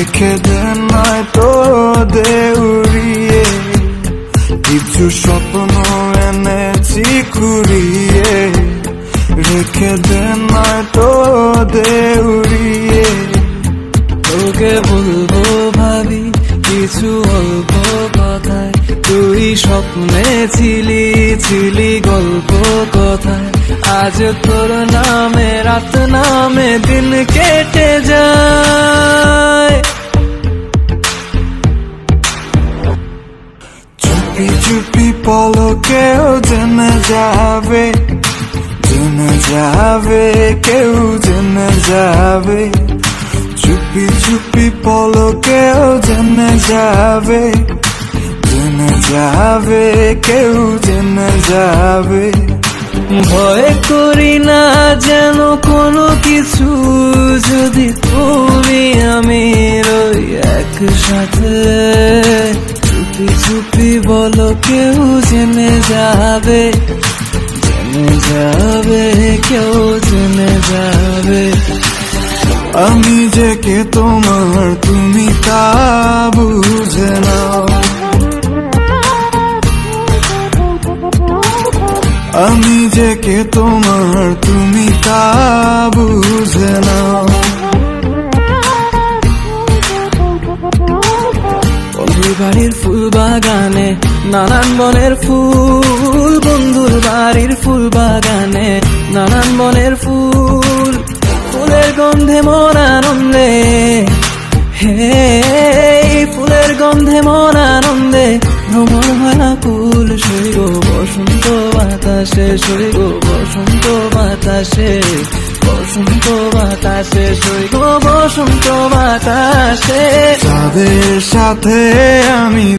রেখে দে নয়তো দে উড়িয়ে, কিছু স্বপ্ন এনেছি কুড়িয়ে, রেখে দে নয়তো দে উড়িয়ে। তোকে বলবো ভাবি কিছু অল্প কথায়, তুই স্বপ্নে ছিলি গল্প কথায়। আজ তোর নামে রাত নামে দিন কেটে যায়। চুপি চুপি পলকেও জেনে যাবে, জেনে যাবে, কেউ জেনে যাবে। চুপি চুপি পলকেও জেনে যাবে, জেনে যাবে, কেউ জেনে যাবে। ভয় করি না যেন কোনো কিছু, যদি তুমি আমি রই একসাথে। চুপি চুপি বলো কেউ জেনে যাবে, জেনে যাবে, কেউ জেনে যাবে। আমি যে কে তোমার তুমি তা বুঝে নাও, আমি যে কে তোমার তুমি তা বুঝে নাও। বন্ধুর বাড়ির ফুল বাগানে নানান বনের ফুল, বন্ধুর বাড়ির ফুল বাগানে নানান বনের ফুল। ফুলের গন্ধে মন আনন্দে, হে ফুলের গন্ধে মন আনন্দে ভ্রমণ হয় আকুল। সই গো বসন্ত বাতাসে, সই গো বসন্ত বাতাসে, বসন্ত বাতাসে, সই গো বসন্ত বাতাসে। যাদের সাথে আমি